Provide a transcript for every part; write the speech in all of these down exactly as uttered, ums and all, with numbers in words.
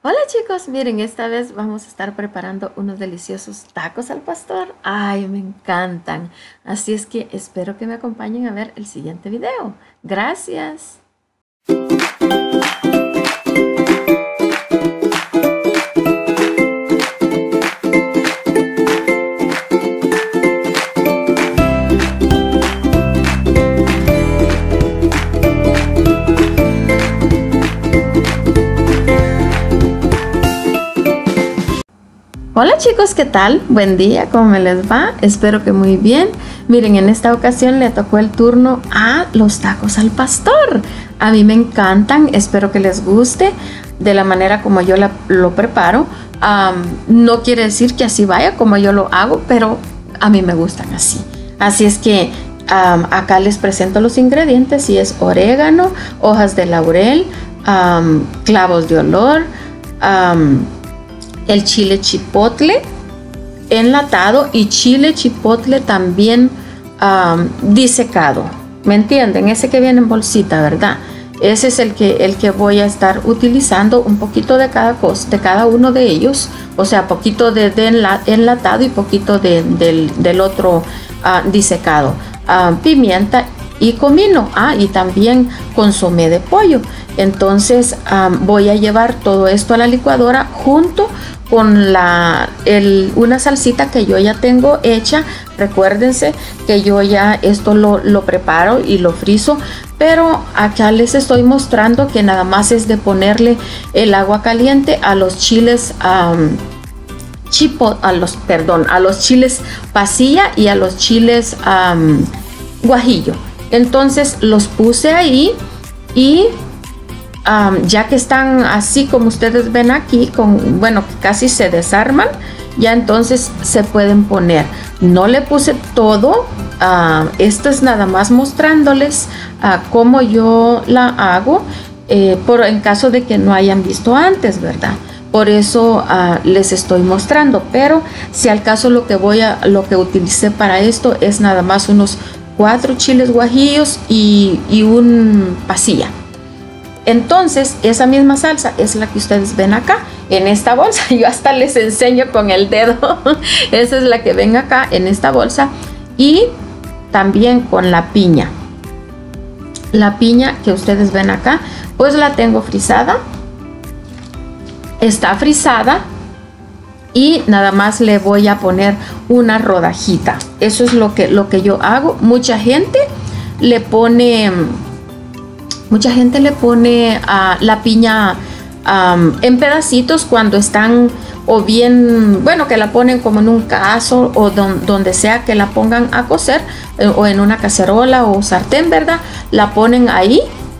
Hola chicos, miren, esta vez vamos a estar preparando unos deliciosos tacos al pastor. Ay, me encantan. Así es que espero que me acompañen a ver el siguiente video. Gracias. Hola chicos, ¿qué tal? Buen día, ¿cómo me les va? Espero que muy bien. Miren, en esta ocasión le tocó el turno a los tacos al pastor. A mí me encantan, espero que les guste de la manera como yo la, lo preparo. Um, no quiere decir que así vaya como yo lo hago, pero a mí me gustan así. Así es que um, acá les presento los ingredientes y es orégano, hojas de laurel, um, clavos de olor, um, el chile chipotle enlatado y chile chipotle también um, disecado, ¿me entienden? Ese que viene en bolsita, ¿verdad? Ese es el que, el que voy a estar utilizando, un poquito de cada cosa, de cada uno de ellos, o sea, poquito de, de enlatado y poquito de, del, del otro uh, disecado, uh, pimienta y comino, ah, y también consomé de pollo. Entonces um, voy a llevar todo esto a la licuadora junto con la, el, una salsita que yo ya tengo hecha. Recuérdense que yo ya esto lo, lo preparo y lo frizo, pero acá les estoy mostrando que nada más es de ponerle el agua caliente a los chiles um, chipo, a los, perdón, a los chiles pasilla y a los chiles um, guajillo. Entonces los puse ahí y um, ya que están así como ustedes ven aquí, con, bueno, que casi se desarman, ya entonces se pueden poner. No le puse todo, uh, esto es nada más mostrándoles uh, cómo yo la hago, eh, por en caso de que no hayan visto antes, ¿verdad? Por eso uh, les estoy mostrando, pero si al caso lo que voy a, lo que utilicé para esto es nada más unos cuatro chiles guajillos y, y un pasilla. Entonces esa misma salsa es la que ustedes ven acá en esta bolsa. Yo hasta les enseño con el dedo. Esa es la que ven acá en esta bolsa. Y también con la piña. La piña que ustedes ven acá, pues la tengo frisada. Está frisada. Y nada más le voy a poner una rodajita. Eso es lo que, lo que yo hago. Mucha gente le pone, mucha gente le pone uh, la piña um, en pedacitos cuando están, o bien, bueno, que la ponen como en un caso o don, donde sea que la pongan a cocer, eh, o en una cacerola o sartén, ¿verdad? La ponen ahí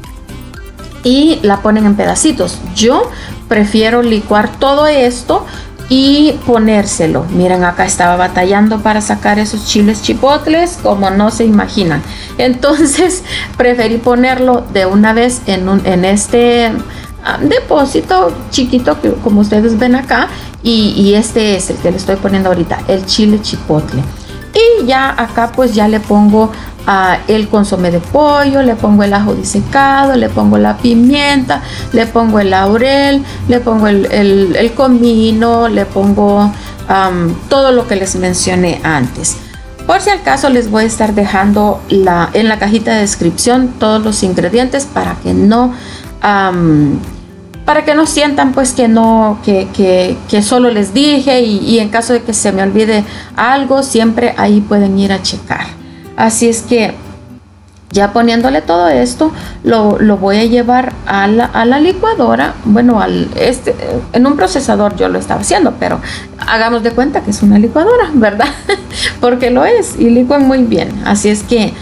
y la ponen en pedacitos. Yo prefiero licuar todo esto y ponérselo. Miren, acá estaba batallando para sacar esos chiles chipotles como no se imaginan. Entonces preferí ponerlo de una vez en, un, en este um, depósito chiquito que como ustedes ven acá, y, y este es el que le estoy poniendo ahorita, el chile chipotle. Y ya acá pues ya le pongo uh, el consomé de pollo, le pongo el ajo disecado, le pongo la pimienta, le pongo el laurel, le pongo el, el, el comino, le pongo um, todo lo que les mencioné antes. Por si al caso les voy a estar dejando la, en la cajita de descripción todos los ingredientes para que no um, para que no sientan pues que no que, que, que solo les dije, y, y en caso de que se me olvide algo, siempre ahí pueden ir a checar. Así es que ya poniéndole todo esto, lo, lo voy a llevar a la, a la licuadora. Bueno, al, este, en un procesador yo lo estaba haciendo, pero hagamos de cuenta que es una licuadora, ¿verdad? Porque lo es y licuan muy bien. Así es que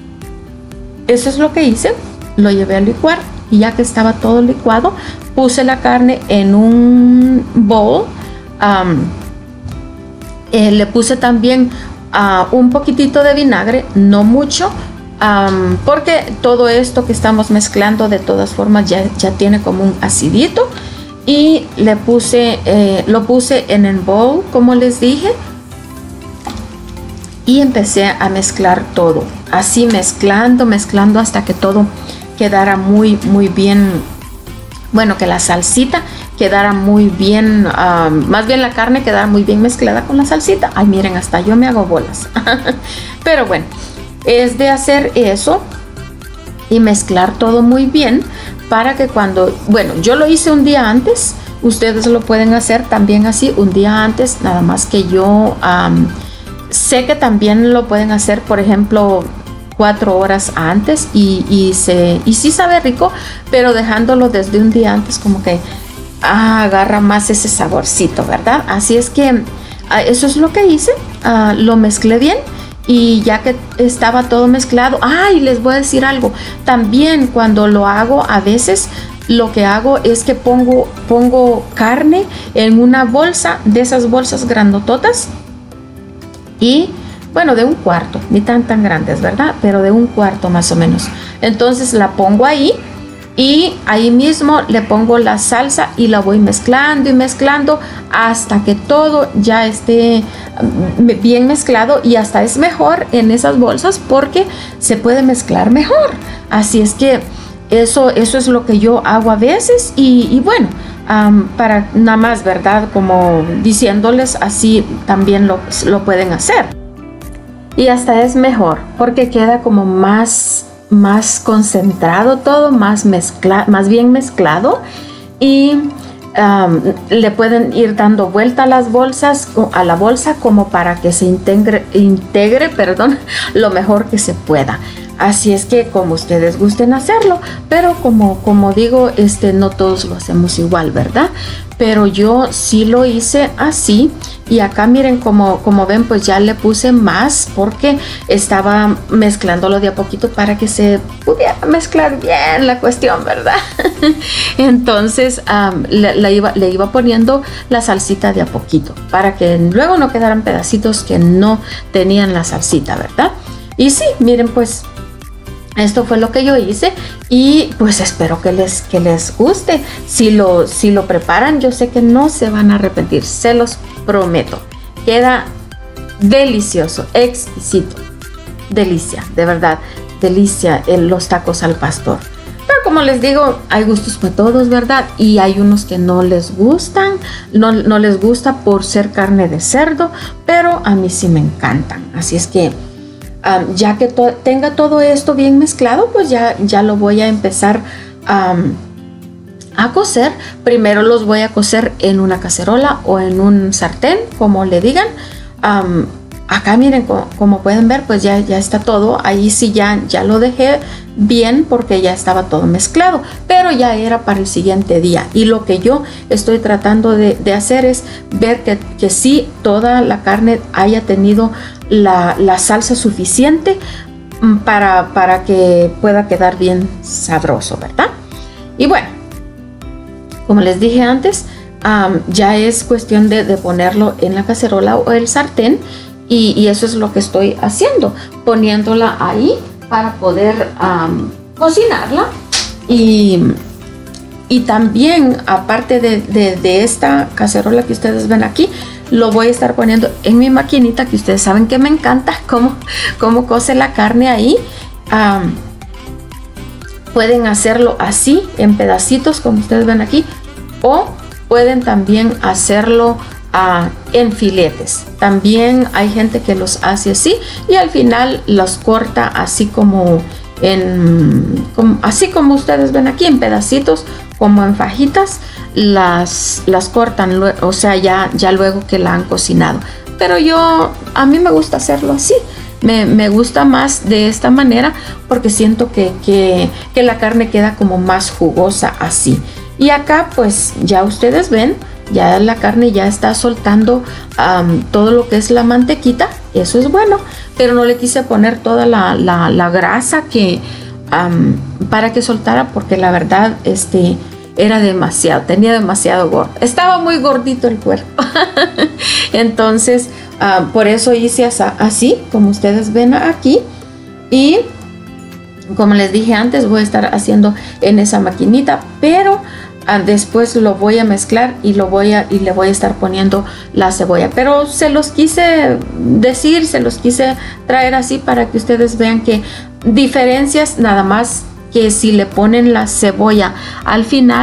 eso es lo que hice, lo llevé a licuar. Y ya que estaba todo licuado, puse la carne en un bowl. Um, eh, le puse también uh, un poquitito de vinagre, no mucho, um, porque todo esto que estamos mezclando de todas formas ya, ya tiene como un acidito. Y le puse, eh, lo puse en el bowl, como les dije. Y empecé a mezclar todo, así mezclando, mezclando hasta que todo quedara muy, muy bien. Bueno, que la salsita quedara muy bien, uh, más bien la carne quedara muy bien mezclada con la salsita. Ay, miren, hasta yo me hago bolas. Pero bueno, es de hacer eso y mezclar todo muy bien para que cuando, bueno, yo lo hice un día antes, ustedes lo pueden hacer también así un día antes, nada más que yo um, sé que también lo pueden hacer, por ejemplo, cuatro horas antes y, y, se, y sí sabe rico, pero dejándolo desde un día antes como que ah, agarra más ese saborcito, ¿verdad? Así es que uh, eso es lo que hice, uh, lo mezclé bien. Y ya que estaba todo mezclado, ay, les voy a decir algo, también cuando lo hago a veces lo que hago es que pongo, pongo carne en una bolsa, de esas bolsas grandototas, y bueno, de un cuarto, ni tan tan grandes, ¿verdad? Pero de un cuarto más o menos. Entonces la pongo ahí y ahí mismo le pongo la salsa y la voy mezclando y mezclando hasta que todo ya esté bien mezclado, y hasta es mejor en esas bolsas porque se puede mezclar mejor. Así es que eso, eso es lo que yo hago a veces y, y bueno, um, para nada más, ¿verdad? Como diciéndoles, así también lo, lo pueden hacer. Y hasta es mejor porque queda como más más concentrado todo, más mezcla, más bien mezclado, y um, le pueden ir dando vuelta a las bolsas, a la bolsa, como para que se integre, integre, perdón, lo mejor que se pueda. Así es que como ustedes gusten hacerlo, pero como, como digo, este, no todos lo hacemos igual, ¿verdad? Pero yo sí lo hice así, y acá miren, como, como ven, pues ya le puse más porque estaba mezclándolo de a poquito para que se pudiera mezclar bien la cuestión, ¿verdad? Entonces um, le, le, iba, le iba poniendo la salsita de a poquito para que luego no quedaran pedacitos que no tenían la salsita, ¿verdad? Y sí, miren, pues esto fue lo que yo hice, y pues espero que les, que les guste. Si lo, si lo preparan, yo sé que no se van a arrepentir, se los prometo. Queda delicioso, exquisito, delicia, de verdad, delicia en los tacos al pastor. Pero como les digo, hay gustos para todos, ¿verdad? Y hay unos que no les gustan, no, no les gusta por ser carne de cerdo, pero a mí sí me encantan. Así es que Um, ya que to tenga todo esto bien mezclado, pues ya, ya lo voy a empezar um, a cocer. Primero los voy a cocer en una cacerola o en un sartén, como le digan. Um, acá miren, como, como pueden ver, pues ya, ya está todo. Ahí sí ya, ya lo dejé bien porque ya estaba todo mezclado, pero ya era para el siguiente día. Y lo que yo estoy tratando de, de hacer es ver que, que sí toda la carne haya tenido la, la salsa suficiente para, para que pueda quedar bien sabroso, ¿verdad? Y bueno, como les dije antes, um, ya es cuestión de, de ponerlo en la cacerola o el sartén, y, y eso es lo que estoy haciendo, poniéndola ahí para poder um, cocinarla. Y, y también, aparte de, de, de esta cacerola que ustedes ven aquí, lo voy a estar poniendo en mi maquinita, que ustedes saben que me encanta cómo, cómo cose la carne ahí. Um, pueden hacerlo así, en pedacitos, como ustedes ven aquí, o pueden también hacerlo uh, en filetes. También hay gente que los hace así y al final los corta así como en como, así como ustedes ven aquí, en pedacitos, como en fajitas, las, las cortan, o sea, ya, ya luego que la han cocinado. Pero yo, a mí me gusta hacerlo así. Me, me gusta más de esta manera porque siento que, que, que la carne queda como más jugosa así. Y acá pues ya ustedes ven, ya la carne ya está soltando um, todo lo que es la mantequita. Eso es bueno, pero no le quise poner toda la, la, la grasa que um, para que soltara, porque la verdad este era demasiado, tenía demasiado gordo, estaba muy gordito el cuerpo. Entonces uh, por eso hice así como ustedes ven aquí, y como les dije antes, voy a estar haciendo en esa maquinita, pero uh, después lo voy a mezclar y lo voy a y le voy a estar poniendo la cebolla. Pero se los quise decir, se los quise traer así para que ustedes vean que diferencias, nada más que si le ponen la cebolla al final,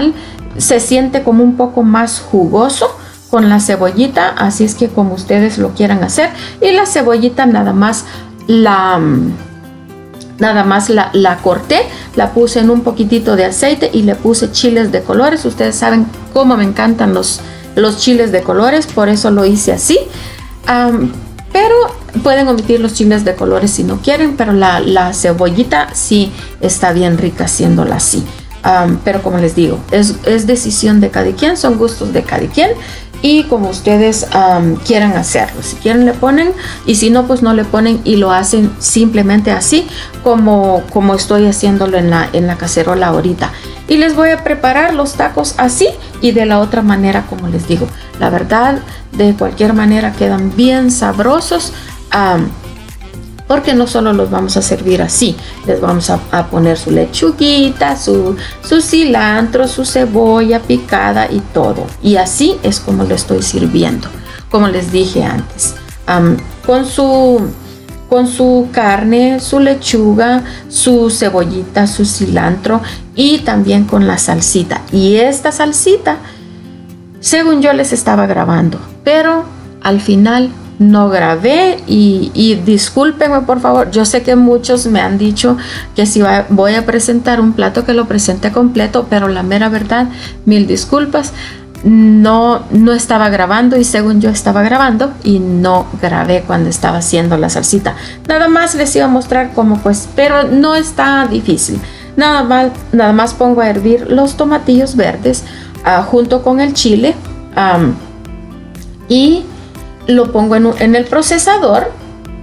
se siente como un poco más jugoso con la cebollita, así es que como ustedes lo quieran hacer. Y la cebollita nada más la nada más la, la corté, la puse en un poquitito de aceite y le puse chiles de colores. Ustedes saben cómo me encantan los, los chiles de colores, por eso lo hice así. Um, pero pueden omitir los chiles de colores si no quieren, pero la, la cebollita sí está bien rica haciéndola así. Um, pero como les digo, es, es decisión de cada quien, son gustos de cada quien y como ustedes um, quieran hacerlo. Si quieren le ponen, y si no pues no le ponen y lo hacen simplemente así como, como estoy haciéndolo en la, en la cacerola ahorita. Y les voy a preparar los tacos así y de la otra manera, como les digo. La verdad, de cualquier manera quedan bien sabrosos. Um, porque no solo los vamos a servir así, les vamos a, a poner su lechuguita, su, su cilantro, su cebolla picada y todo. Y así es como lo estoy sirviendo, como les dije antes. Um, con, su, con su carne, su lechuga, su cebollita, su cilantro y también con la salsita. Y esta salsita, según yo les estaba grabando, pero al final no grabé y, y discúlpenme por favor. Yo sé que muchos me han dicho que si va, voy a presentar un plato que lo presente completo, pero la mera verdad, mil disculpas, no, no estaba grabando y según yo estaba grabando y no grabé cuando estaba haciendo la salsita. Nada más les iba a mostrar cómo pues, pero no está difícil. Nada más, nada más pongo a hervir los tomatillos verdes uh, junto con el chile um, y lo pongo en, en el procesador,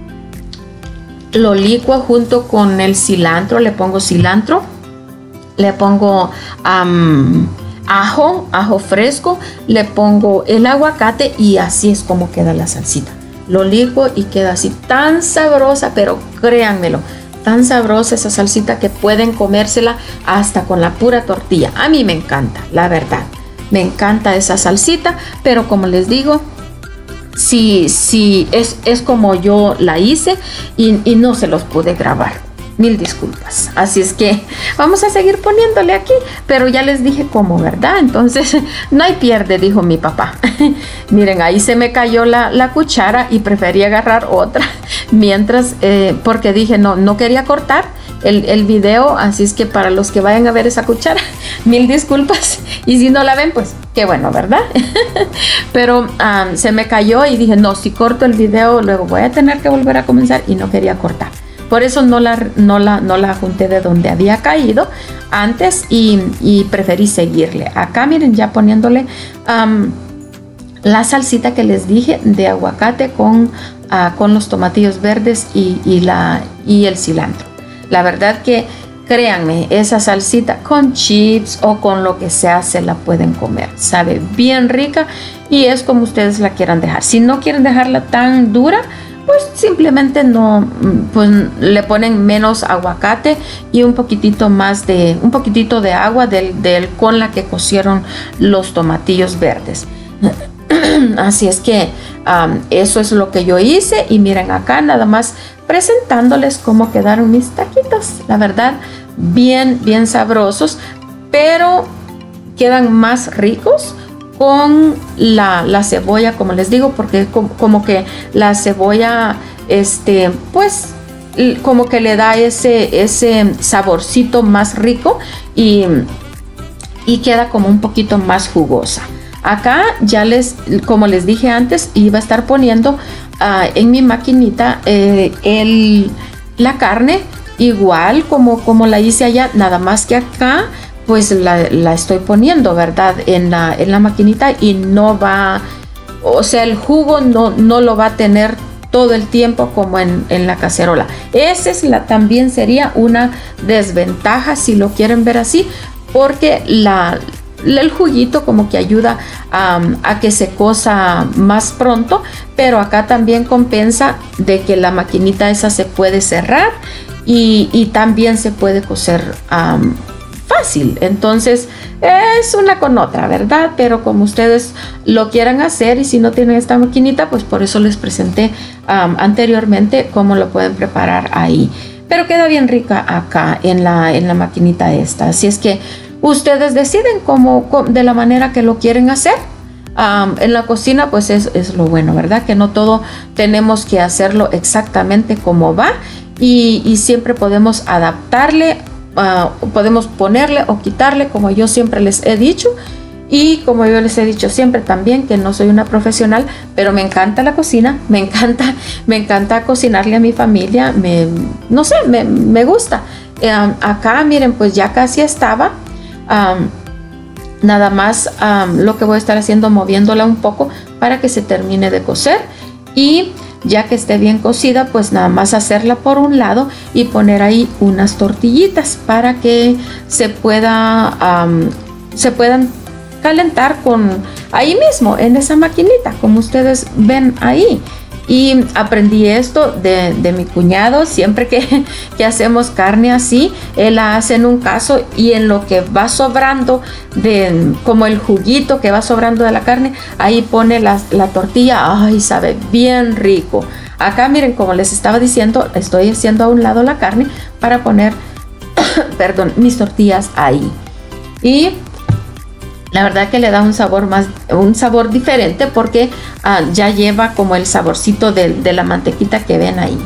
lo licuo junto con el cilantro, le pongo cilantro, le pongo um, ajo, ajo fresco, le pongo el aguacate y así es como queda la salsita. Lo licuo y queda así tan sabrosa, pero créanmelo, tan sabrosa esa salsita que pueden comérsela hasta con la pura tortilla. A mí me encanta, la verdad, me encanta esa salsita, pero como les digo, Sí, sí, es, es como yo la hice y, y no se los pude grabar. Mil disculpas. Así es que vamos a seguir poniéndole aquí, pero ya les dije cómo, ¿verdad? Entonces, no hay pierde, dijo mi papá. Miren, ahí se me cayó la, la cuchara y preferí agarrar otra. Mientras, eh, porque dije, no, no quería cortar el, el video, así es que para los que vayan a ver esa cuchara, mil disculpas. Y si no la ven, pues qué bueno, ¿verdad? Pero um, se me cayó y dije, no, si corto el video, luego voy a tener que volver a comenzar y no quería cortar. Por eso no la, no la, no la junté de donde había caído antes y, y preferí seguirle. Acá miren, ya poniéndole um, la salsita que les dije de aguacate con, uh, con los tomatillos verdes y, y, la, y el cilantro. La verdad que créanme, esa salsita con chips o con lo que sea se la pueden comer. Sabe bien rica y es como ustedes la quieran dejar. Si no quieren dejarla tan dura, pues simplemente no, pues le ponen menos aguacate y un poquitito más de, un poquitito de agua del, del con la que cocieron los tomatillos verdes. Así es que um, eso es lo que yo hice y miren acá nada más presentándoles cómo quedaron mis taquitos. La verdad, bien, bien sabrosos, pero quedan más ricos con la, la cebolla, como les digo, porque como, como que la cebolla, este, pues, como que le da ese, ese saborcito más rico y, y queda como un poquito más jugosa. Acá ya les, como les dije antes, iba a estar poniendo uh, en mi maquinita eh, el, la carne igual como, como la hice allá, nada más que acá pues la, la estoy poniendo, ¿verdad? En la, en la maquinita y no va, o sea, el jugo no, no lo va a tener todo el tiempo como en, en la cacerola. Esa es la, también sería una desventaja si lo quieren ver así, porque la... el juguito como que ayuda um, a que se cosa más pronto, pero acá también compensa de que la maquinita esa se puede cerrar y, y también se puede cocer um, fácil. Entonces es una con otra, ¿verdad? Pero como ustedes lo quieran hacer y si no tienen esta maquinita, pues por eso les presenté um, anteriormente cómo lo pueden preparar ahí. Pero queda bien rica acá en la, en la maquinita esta. Así es que ustedes deciden cómo, cómo, de la manera que lo quieren hacer. Um, en la cocina pues es, es lo bueno, ¿verdad? Que no todo tenemos que hacerlo exactamente como va y, y siempre podemos adaptarle, uh, podemos ponerle o quitarle, como yo siempre les he dicho. Y como yo les he dicho siempre también, que no soy una profesional, pero me encanta la cocina, me encanta, me encanta cocinarle a mi familia, me, no sé, me, me gusta. Um, acá miren, pues ya casi estaba. Um, Nada más um, lo que voy a estar haciendo, moviéndola un poco para que se termine de cocer. Y ya que esté bien cocida, pues nada más hacerla por un lado y poner ahí unas tortillitas para que se pueda um, se puedan calentar con ahí mismo en esa maquinita, como ustedes ven ahí. Y aprendí esto de, de mi cuñado. Siempre que, que hacemos carne así, él la hace en un caso, y en lo que va sobrando, de, como el juguito que va sobrando de la carne, ahí pone la, la tortilla. Ay, sabe bien rico. Acá miren, como les estaba diciendo, estoy haciendo a un lado la carne para poner perdón, mis tortillas ahí. Y la verdad que le da un sabor más, un sabor diferente, porque uh, ya lleva como el saborcito de, de la mantequita que ven ahí.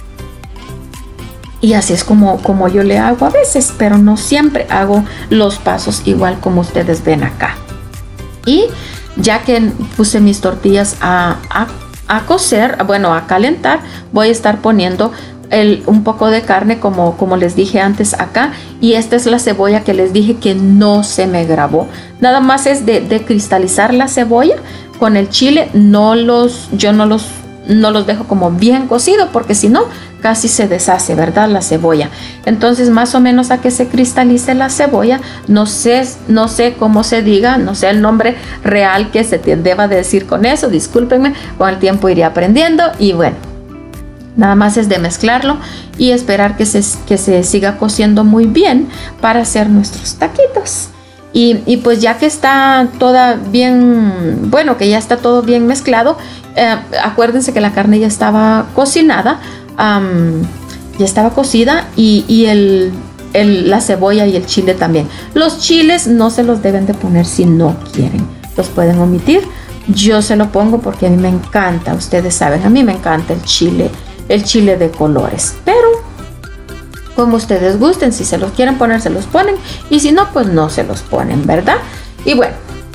Y así es como, como yo le hago a veces, pero no siempre hago los pasos igual como ustedes ven acá. Y ya que puse mis tortillas a, a, a cocer, bueno, a calentar, voy a estar poniendo El, un poco de carne, como, como les dije antes acá. Y esta es la cebolla que les dije que no se me grabó. Nada más es de, de cristalizar la cebolla con el chile. No los, yo no los, no los dejo como bien cocido, porque si no casi se deshace, ¿verdad? La cebolla. Entonces más o menos a que se cristalice la cebolla. No sé, no sé cómo se diga, no sé el nombre real que se te deba de decir con eso. Discúlpenme, con el tiempo iré aprendiendo. Y bueno, nada más es de mezclarlo y esperar que se, que se siga cociendo muy bien para hacer nuestros taquitos. Y, y pues ya que está toda bien, bueno, que ya está todo bien mezclado, eh, acuérdense que la carne ya estaba cocinada, um, ya estaba cocida, y, y el, el, la cebolla y el chile también. Los chiles no se los deben de poner si no quieren, los pueden omitir. Yo se lo pongo porque a mí me encanta, ustedes saben, a mí me encanta el chile. El chile de colores, pero como ustedes gusten, si se los quieren poner, se los ponen, y si no, pues no se los ponen, ¿verdad? Y bueno,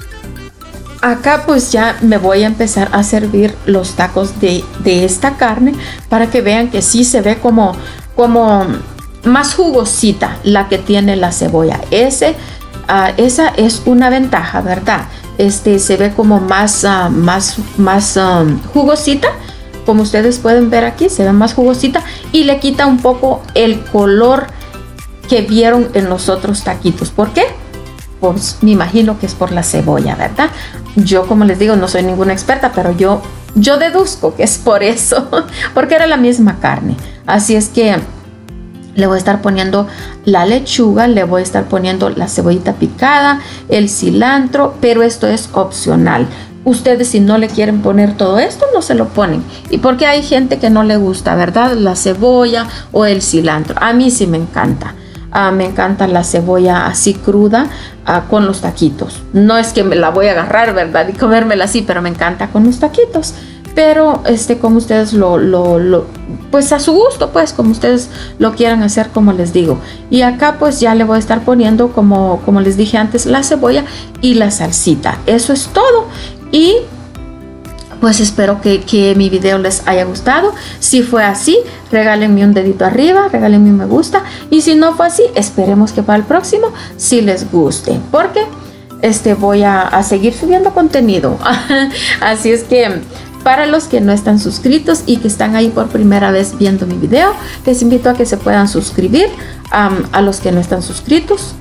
acá pues ya me voy a empezar a servir los tacos de, de esta carne, para que vean que sí se ve como, como más jugosita la que tiene la cebolla. Ese, uh, esa es una ventaja, ¿verdad? Este se ve como más, uh, más, más um, jugosita. Como ustedes pueden ver aquí, se ve más jugosita y le quita un poco el color que vieron en los otros taquitos. ¿Por qué? Pues me imagino que es por la cebolla, ¿verdad? Yo, como les digo, no soy ninguna experta, pero yo, yo deduzco que es por eso, porque era la misma carne. Así es que le voy a estar poniendo la lechuga, le voy a estar poniendo la cebollita picada, el cilantro, pero esto es opcional. Ustedes, si no le quieren poner todo esto, no se lo ponen. Y porque hay gente que no le gusta, ¿verdad? La cebolla o el cilantro. A mí sí me encanta. Uh, me encanta la cebolla así cruda uh, con los taquitos. No es que me la voy a agarrar, ¿verdad? Y comérmela así, pero me encanta con los taquitos. Pero este, como ustedes lo, lo, lo, pues a su gusto, pues como ustedes lo quieran hacer, como les digo. Y acá pues ya le voy a estar poniendo, como, como les dije antes, la cebolla y la salsita. Eso es todo. Y pues espero que, que mi video les haya gustado. Si fue así, regálenme un dedito arriba, regálenme un me gusta. Y si no fue así, esperemos que para el próximo sí les guste, porque este, voy a, a seguir subiendo contenido. Así es que para los que no están suscritos y que están ahí por primera vez viendo mi video, les invito a que se puedan suscribir. Um, a los que no están suscritos,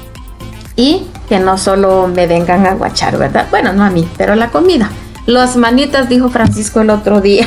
y que no solo me vengan a guachar, ¿verdad? Bueno, no a mí, pero la comida. Las manitas, dijo Francisco el otro día.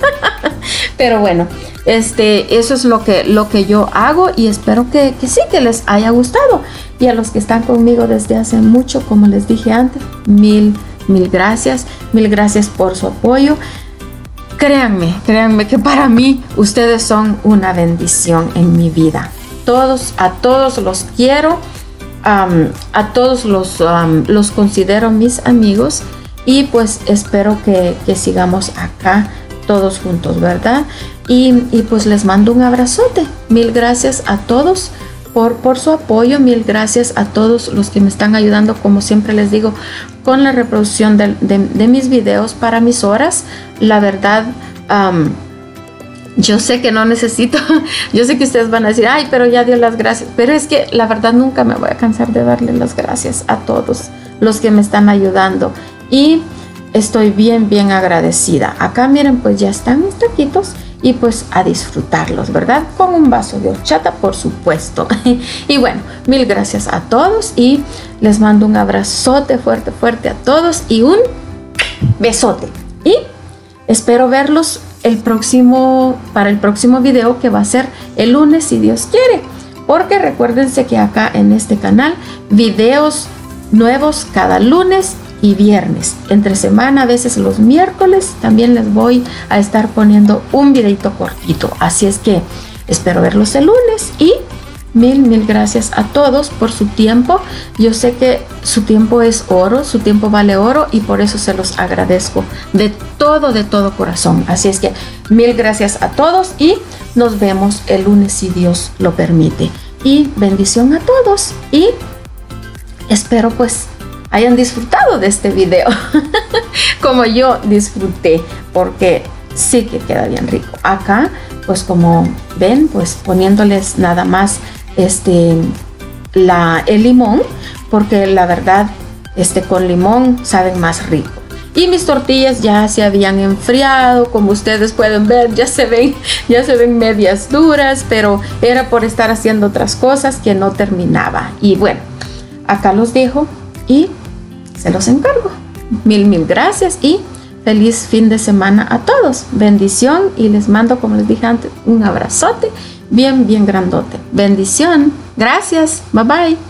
Pero bueno, este, eso es lo que, lo que yo hago, y espero que, que sí, que les haya gustado. Y a los que están conmigo desde hace mucho, como les dije antes, mil, mil gracias. Mil gracias por su apoyo. Créanme, créanme que para mí ustedes son una bendición en mi vida. Todos, a todos los quiero. um, a todos los, um, los considero mis amigos y pues espero que, que sigamos acá todos juntos, ¿verdad? Y, y pues les mando un abrazote. Mil gracias a todos por, por su apoyo. Mil gracias a todos los que me están ayudando, como siempre les digo, con la reproducción de, de, de mis videos para mis horas. La verdad, um, yo sé que no necesito, yo sé que ustedes van a decir, ay, pero ya dio las gracias. Pero es que la verdad nunca me voy a cansar de darle las gracias a todos los que me están ayudando. Y estoy bien, bien agradecida. Acá miren, pues ya están mis taquitos y pues a disfrutarlos, ¿verdad? Con un vaso de horchata, por supuesto. Y bueno, mil gracias a todos y les mando un abrazote fuerte, fuerte a todos y un besote. Y espero verlos el próximo, para el próximo video, que va a ser el lunes, si Dios quiere. Porque recuérdense que acá en este canal, videos nuevos cada lunes y viernes. Entre semana, a veces los miércoles, también les voy a estar poniendo un videito cortito. Así es que espero verlos el lunes y mil, mil gracias a todos por su tiempo. Yo sé que su tiempo es oro, su tiempo vale oro y por eso se los agradezco de todo, de todo corazón. Así es que mil gracias a todos y nos vemos el lunes si Dios lo permite. Y bendición a todos y espero pues hayan disfrutado de este video como yo disfruté, porque sí que queda bien rico. Acá pues como ven, pues poniéndoles nada más este la el limón, porque la verdad este con limón saben más rico. Y mis tortillas ya se habían enfriado, como ustedes pueden ver, ya se ven ya se ven medias duras, pero era por estar haciendo otras cosas que no terminaba. Y bueno, acá los dejo y se los encargo. Mil, mil gracias y feliz fin de semana a todos. Bendición y les mando, como les dije antes, un abrazote bien, bien grandote. Bendición. Gracias. Bye, bye.